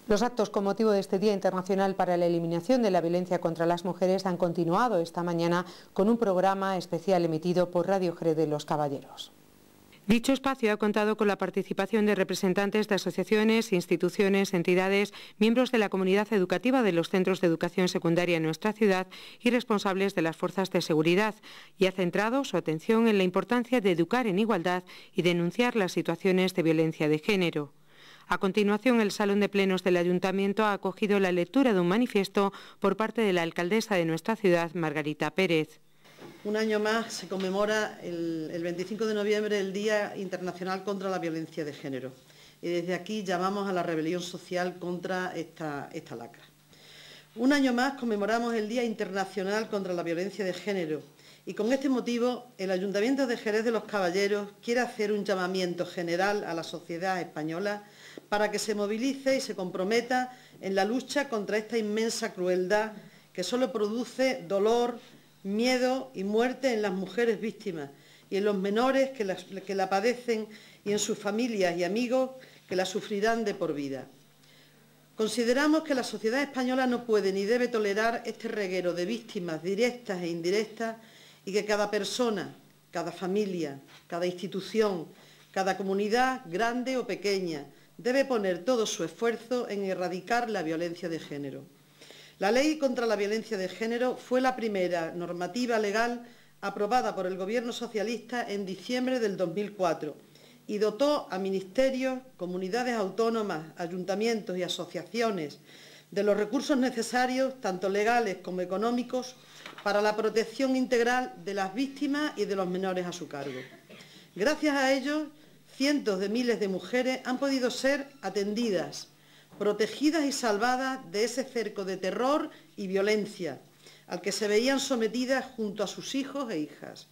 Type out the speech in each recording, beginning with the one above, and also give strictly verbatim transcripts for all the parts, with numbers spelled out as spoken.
Los actos con motivo de este Día Internacional para la Eliminación de la Violencia contra las Mujeres han continuado esta mañana con un programa especial emitido por Radio Jerez de los Caballeros. Dicho espacio ha contado con la participación de representantes de asociaciones, instituciones, entidades, miembros de la comunidad educativa de los centros de educación secundaria en nuestra ciudad y responsables de las fuerzas de seguridad, y ha centrado su atención en la importancia de educar en igualdad y denunciar las situaciones de violencia de género. A continuación, el Salón de Plenos del Ayuntamiento ha acogido la lectura de un manifiesto por parte de la alcaldesa de nuestra ciudad, Margarita Pérez. Un año más se conmemora el, el veinticinco de noviembre el Día Internacional contra la Violencia de Género. Y desde aquí llamamos a la rebelión social contra esta, esta lacra. Un año más conmemoramos el Día Internacional contra la Violencia de Género. Y con este motivo, el Ayuntamiento de Jerez de los Caballeros quiere hacer un llamamiento general a la sociedad española para que se movilice y se comprometa en la lucha contra esta inmensa crueldad que solo produce dolor, miedo y muerte en las mujeres víctimas y en los menores que la, que la padecen y en sus familias y amigos que la sufrirán de por vida. Consideramos que la sociedad española no puede ni debe tolerar este reguero de víctimas directas e indirectas y que cada persona, cada familia, cada institución, cada comunidad, grande o pequeña, debe poner todo su esfuerzo en erradicar la violencia de género. La Ley contra la Violencia de Género fue la primera normativa legal aprobada por el Gobierno socialista en diciembre del dos mil cuatro y dotó a ministerios, comunidades autónomas, ayuntamientos y asociaciones de los recursos necesarios, tanto legales como económicos, para la protección integral de las víctimas y de los menores a su cargo. Gracias a ello, cientos de miles de mujeres han podido ser atendidas, protegidas y salvadas de ese cerco de terror y violencia al que se veían sometidas junto a sus hijos e hijas,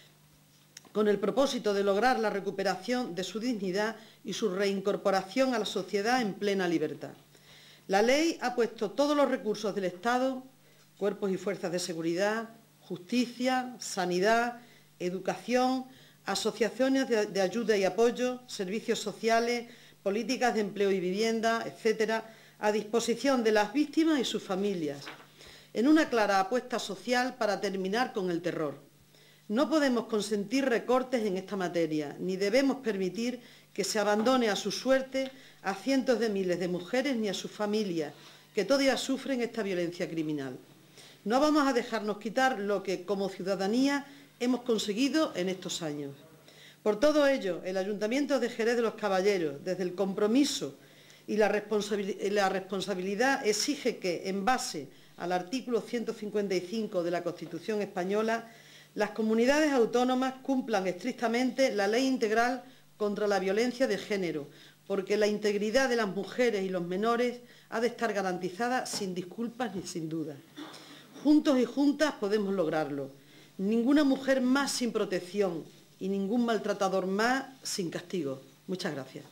con el propósito de lograr la recuperación de su dignidad y su reincorporación a la sociedad en plena libertad. La ley ha puesto todos los recursos del Estado, cuerpos y fuerzas de seguridad, justicia, sanidad, educación, asociaciones de, de ayuda y apoyo, servicios sociales, políticas de empleo y vivienda, etcétera, a disposición de las víctimas y sus familias, en una clara apuesta social para terminar con el terror. No podemos consentir recortes en esta materia, ni debemos permitir que se abandone a su suerte a cientos de miles de mujeres ni a sus familias, que todavía sufren esta violencia criminal. No vamos a dejarnos quitar lo que, como ciudadanía, hemos conseguido en estos años. Por todo ello, el Ayuntamiento de Jerez de los Caballeros, desde el compromiso y la, responsabilidad, la responsabilidad, exige que, en base al artículo ciento cincuenta y cinco de la Constitución española, las comunidades autónomas cumplan estrictamente la Ley Integral contra la Violencia de Género, porque la integridad de las mujeres y los menores ha de estar garantizada sin disculpas ni sin dudas. Juntos y juntas podemos lograrlo. Ninguna mujer más sin protección y ningún maltratador más sin castigo. Muchas gracias.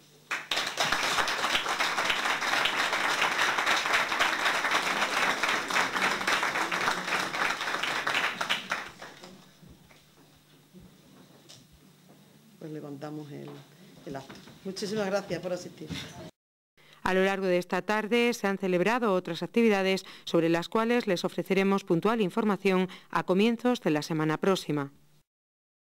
Pues levantamos el, el acto. Muchísimas gracias por asistir. A lo largo de esta tarde se han celebrado otras actividades sobre las cuales les ofreceremos puntual información a comienzos de la semana próxima.